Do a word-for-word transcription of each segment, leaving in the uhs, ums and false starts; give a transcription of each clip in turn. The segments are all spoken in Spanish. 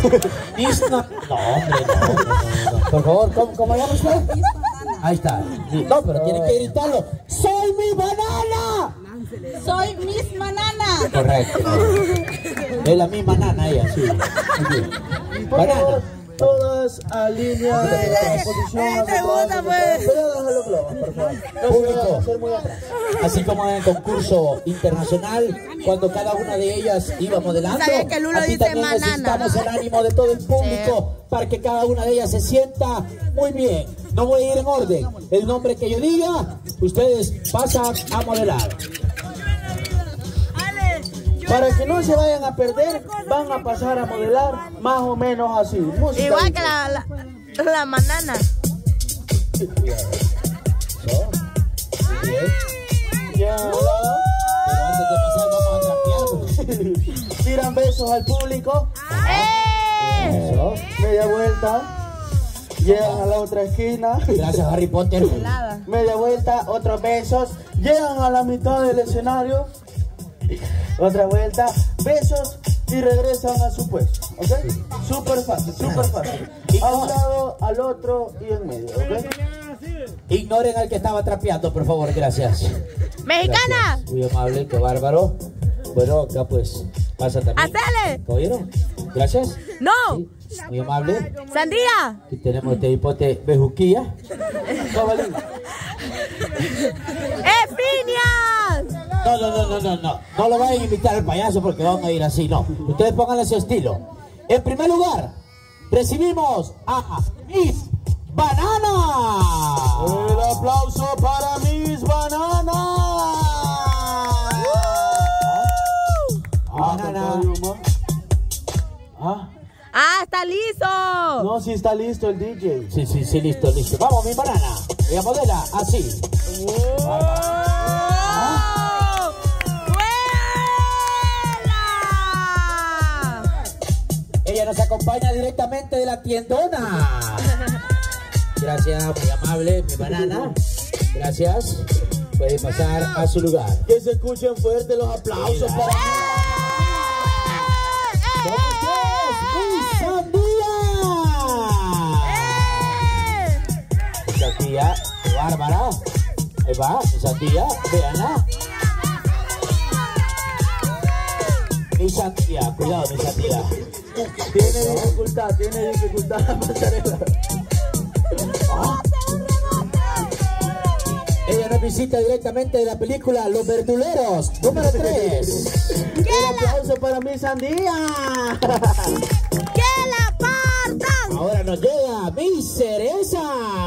Miss no, no, hombre, no, no, no, no. Por favor, ¿cómo, cómo llama usted? Ahí está. No, pero tiene que gritarlo. ¡Soy mi banana! Soy Miss Banana. Correcto. Es la misma nana ella, sí. Banana. Todas alineadas de posición. Segunda, pues. Pero los globos, por favor. Público. Así como en el concurso internacional, cuando cada una de ellas iba modelando, ¿Sabes que Lulo aquí dice también banana? necesitamos el ánimo de todo el público para que cada una de ellas se sienta muy bien. No voy a ir en orden. El nombre que yo diga, ustedes pasan a modelar. Para que no se vayan a perder, van a pasar a modelar más o menos así. Música. Igual que la, la, la banana. Ya. Pero antes de pasar vamos a trapear. Tiran besos al público. ¡Eh! Eso. Media vuelta. Llegan a la otra esquina. Gracias, Harry Potter. Media vuelta, otros besos. Llegan a la mitad del escenario. Otra vuelta, besos y regresan a su puesto, ¿ok? Súper fácil, súper fácil. A un lado, al otro y en medio, ¿ok? Ignoren al que estaba trapeando, por favor, gracias. ¡Mexicana! Gracias. Muy amable, qué bárbaro. Bueno, acá pues pasa también. ¡Hacele! ¿Caballero? Gracias. ¡No! Sí, muy amable. ¡Sandía! Aquí tenemos este hipote bejuquilla. Cabalín. ¡Efinia! No, no, no, no, no, no. No lo vayan a invitar al payaso porque van a ir así, no. Ustedes pónganle su estilo. En primer lugar, recibimos a Miss Banana. El aplauso para Miss Banana. Ah, Banana. Ah, ¡Ah, está listo! no, sí está listo el D J. Sí, sí, sí, listo, listo. Vamos, mi banana. Ella modela así. ¡Oh! Ella nos acompaña directamente de la tiendona. Gracias, muy amable, mi banana. Gracias. Puede pasar a su lugar. Que se escuchen fuerte los aplausos Mira. para ¡Mi Sandía! ¡Qué bárbara! Ahí va, mi Sandía, véanla. Mi Sandía, cuidado, mi Sandía. Tiene dificultad, tiene dificultad la pasarela. Ah. Ella nos visita directamente de la película Los Verduleros, número tres. Un aplauso para mi Sandía. ¡Que la partan! Ahora nos llega mi Cereza.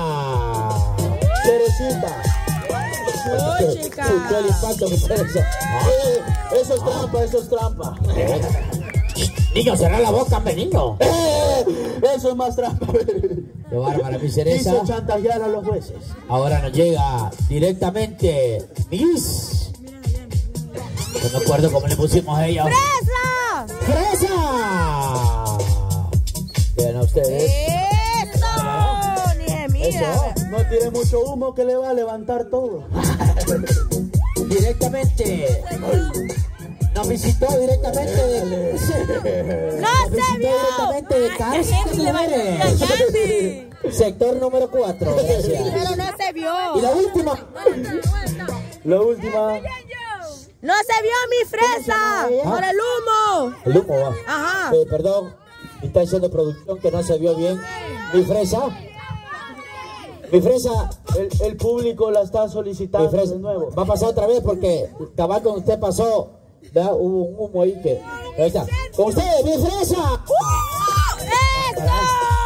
Cerecita. ¡Oh, chica! Sintió el impacto, mi Cereza. Eh, eso es trampa, eso es trampa. Niño, cerrar la boca, hombre, niño. Eh, eso es más trampa. Qué bárbara, mi Cereza. Quiso chantajear a los jueces. Ahora nos llega directamente Miss. No me acuerdo cómo le pusimos a ella. ¡Fresa! ¡Fresa! Vean a ustedes. ¡Eso! Ni se mira. Eso. No tire mucho humo que le va a levantar todo. Directamente. Nos visitó directamente de... ¡No Nos se visitó vio! directamente de Cárcel. Sector número cuatro. Gracias. Pero no se vio. Y la última. La última. ¡No se vio mi fresa! ¡Por el humo! El humo va. Ajá. Eh, perdón, está diciendo producción que no se vio bien. Mi fresa. Mi fresa. El, el público la está Mi solicitando fresa. de nuevo. Va a pasar otra vez porque cabal con usted pasó. ¿Verdad? Hubo un humo ahí que. Ahí está. Con ustedes, mi fresa. ¡Eso!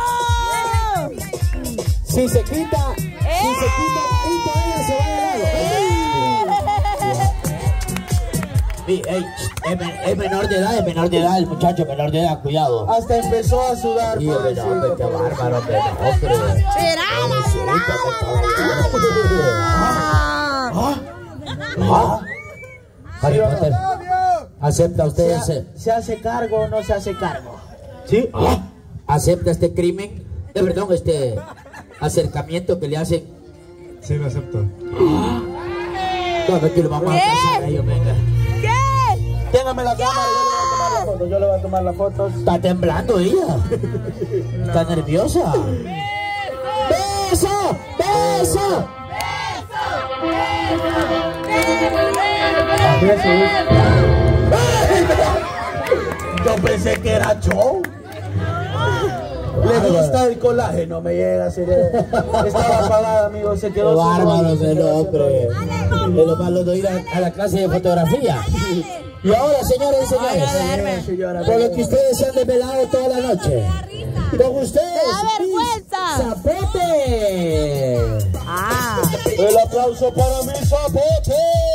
Si se quita, si se quita el marito, ella se va de lado. Mi- ey, es, men- es menor de edad, es menor de edad, el muchacho es menor de edad, cuidado. Hasta empezó a sudar. Sí, hombre, no, hombre, qué bárbaro, hombre, no, hombre. ¡Mirala, ¿Ah? ¿Ah? Harry Potter, ¿acepta usted ¿Se, ese? ¿Se hace cargo o no se hace cargo? ¿Sí? ¿Ah? ¿Acepta este crimen? Eh, perdón, este acercamiento que le hacen. Sí, lo acepto. No, no, que lo vamos a casar a ellos, venga. ¿Qué? Téngame la cámara, yo le voy a tomar la fotos, yo le voy a tomar las fotos. Está temblando ella. Está nerviosa. ¡Beso! ¡Beso! Yo pensé que era show. Le gusta el colágeno, me llega a ser. Estaba apagada, amigo, se quedó. Qué bárbaro el hombre. Es lo malo de ir a, a la clase de fotografía. Y ahora, señores y señores, señora, por lo que ustedes se han desvelado toda la noche, con ustedes, ¡Da vergüenza! Zapote. Ah. El aplauso para mi Zapote.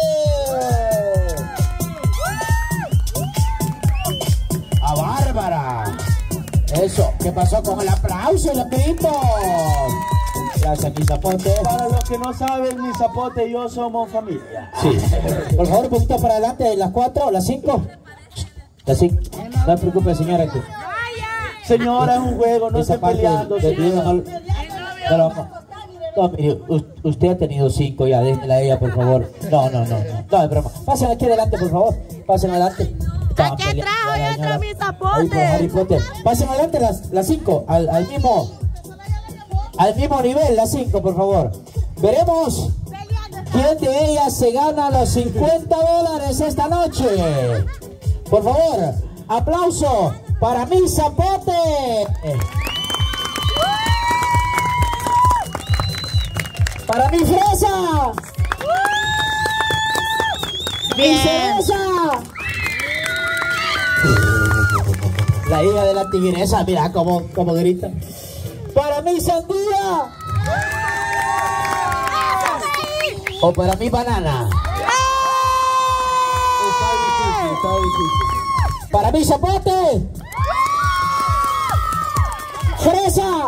A Bárbara. Eso, ¿qué pasó con el aplauso y los gritos? Gracias, mi Zapote. Para los que no saben, mi Zapote y yo somos familia. Sí. Por favor, un poquito para adelante, las cuatro, las cinco. Las cinco. No se preocupe, señora. Que Señora, es un juego, no esa esté parte peleando. del video no, no, no, no, mire, usted ha tenido cinco ya, déjela a ella, por favor. No, no, no, no, no, es broma. Pasen aquí adelante, por favor. Pasen adelante. ¿A qué trajo y entra mi Zapote? Harry Potter. Pasen adelante las, las cinco, al, al mismo, al mismo nivel, las cinco, por favor. Veremos quién de ellas se gana los cincuenta dólares esta noche. Por favor, aplauso para mi Zapote. Para mi Fresa. Mi Cereza. La hija de la tigresa, mira cómo, cómo grita. Para mi Sandía. O para mi Banana. Está difícil, está difícil. Para mi Zapote. Fresa.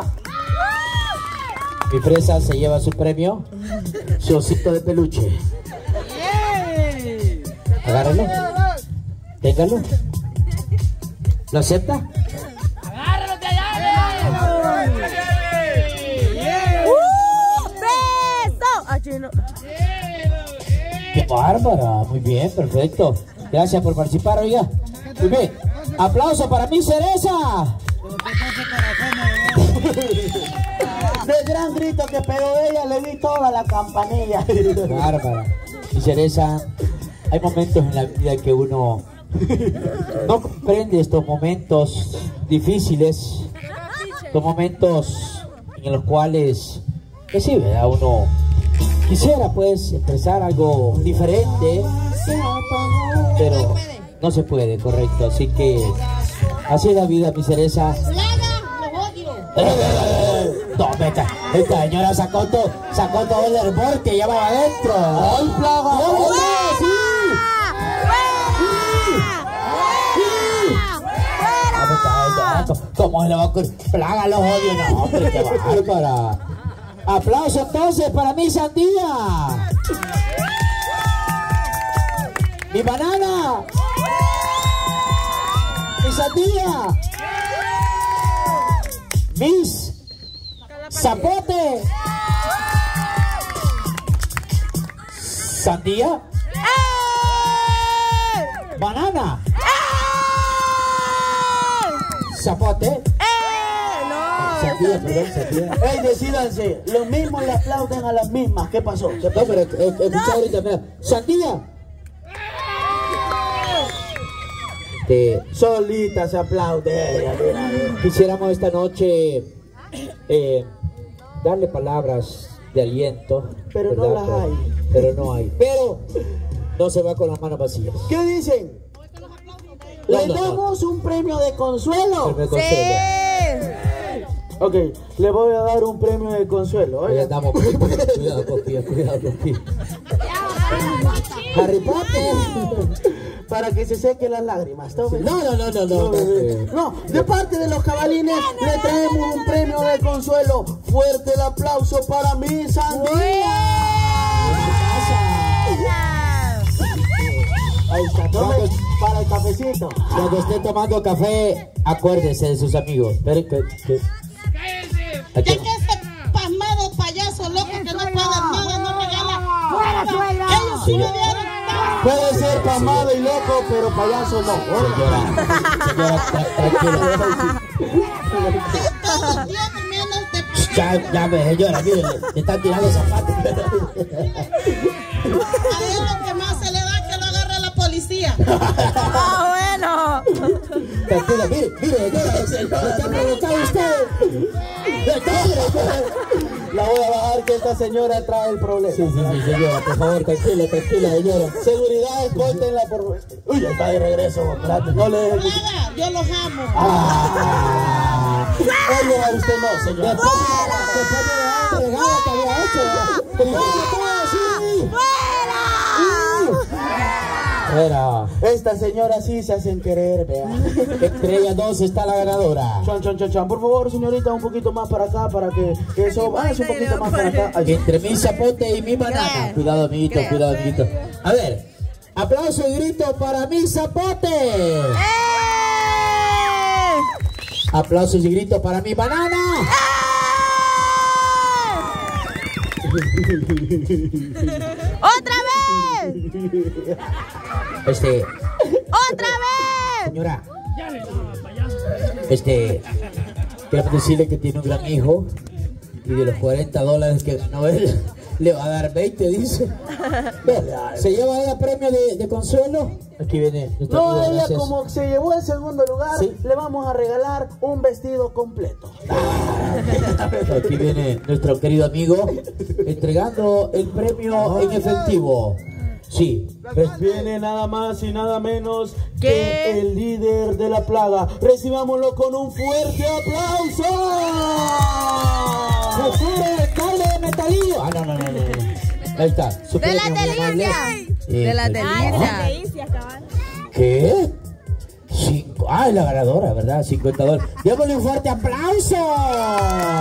Mi Fresa se lleva su premio, su osito de peluche. Agárralo. Téngalo. ¿Lo acepta? ¡Uh! ¡Beso! Ah, chino. ¡Qué bárbara! Muy bien, perfecto. Gracias por participar, oiga. Muy bien. ¡Aplauso para mi Cereza! Del gran grito que pegó ella, le di toda la campanilla. Bárbara. Mi Cereza, hay momentos en la vida que uno no comprende estos momentos difíciles, estos momentos en los cuales, que sí, ¿verdad? Uno quisiera pues expresar algo diferente, pero no se puede, correcto. Así que así es la vida, mi Cereza. No, esta, esta señora sacó todo, sacó todo el hervor que llevaba adentro. ¡Ay, plaga! ¡Sí! ¿Cómo se le va a ocurrir? Plaga los odio, no, hombre, qué bárbara. Aplauso entonces para mi Sandía. Mi Banana. Mi Sandía. Mis Zapote. Sandía. Banana. Zapote. ¡Eh! ¡No! Sandía, perdón, Sandía. Ey, decídanse, los mismos le aplauden a las mismas. ¿Qué pasó? ¿Qué No, pasó? pero eh, escucha ahorita, mira. Sandía. Este, Solita se aplaude ella, mira, mira. quisiéramos esta noche eh, darle palabras de aliento. Pero no ¿verdad? las hay. Pero no hay. Pero no se va con las manos vacías. ¿Qué dicen? No, Le no, no. damos un premio de consuelo. Me consuelo. ¡Sí! Ok, le voy a dar un premio de consuelo. Ahí Oiga. andamos. Cuidado, Coqui, cuidado, Coqui. Harry Potter. Para que se sequen las lágrimas. Tome. No, no, no, no, no. no. No, de parte de los cabalines le traemos un premio de consuelo. Fuerte el aplauso para mi Sandía. Ahí está, tome para el cafecito. Cuando esté tomando café, acuérdese de sus amigos. Esperen que... que... Ya que ese pasmado payaso loco que no paga nada, no regala. ¡Fuera, suegra! Ellos sí me dieron. Puede ser pamado y loco, pero payaso no. Señora, señora, tra- tranquila. Todo tiene menos de... Ya, ya me, señora, mire, le están tirando zapatos. A él lo que más se le da es que lo agarre la policía. Ah, bueno. Tranquila, mire, mire, señora, le está provocando usted. La voy a bajar que esta señora trae el problema. Sí, sí, sí, señora, por favor, tranquila, tranquila, señora. Seguridad, escótenla por... Uy, ya está de regreso, espérate, no le dejes... Nada, yo los amo. Ah. Oye, a usted no, señora. Después de la regada que había hecho, ¿cómo le puedo decir? Fuera. Esta señora sí se hacen querer, vea. Entre ellas dos está la ganadora. Chan, chan, chan, chan. Por favor, señorita, un poquito más para acá, para que, que eso... Ah, es un poquito más para acá. Ahí. Entre mi zapote y mi banana. Cuidado, amiguito, cuidado, amiguito. A ver, aplauso y grito para mi zapote. ¡Eh! Aplausos y grito para mi banana. ¡Otra vez! Este, ¡Otra vez! señora, este, quiero decirle que tiene un gran hijo y de los cuarenta dólares que ganó él, le va a dar veinte, dice. ¿Se lleva ella premio de, de consuelo? Aquí viene. nuestro No, amigo, ella gracias. como se llevó el segundo lugar, Sí. le vamos a regalar un vestido completo. Aquí viene nuestro querido amigo entregando el premio en efectivo. Sí. Pues viene nada más y nada menos ¿Qué? que el líder de la plaga. Recibámoslo con un fuerte aplauso. ¡Futuro alcalde de Metalillo! Ah, no, no, no, no, no. Ahí está. su ¡De la premio, muy amable. delicia! Eh, ¡De la ah, delicia! ¿Qué? Cinco. Ah, es la ganadora, ¿verdad? cincuenta dólares. Démosle un fuerte aplauso.